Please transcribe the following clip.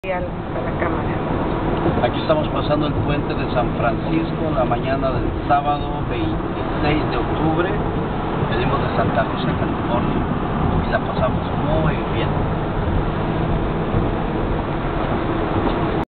A la cámara. Aquí estamos pasando el puente de San Francisco, la mañana del sábado 26 de octubre. Venimos de Santa Rosa, California.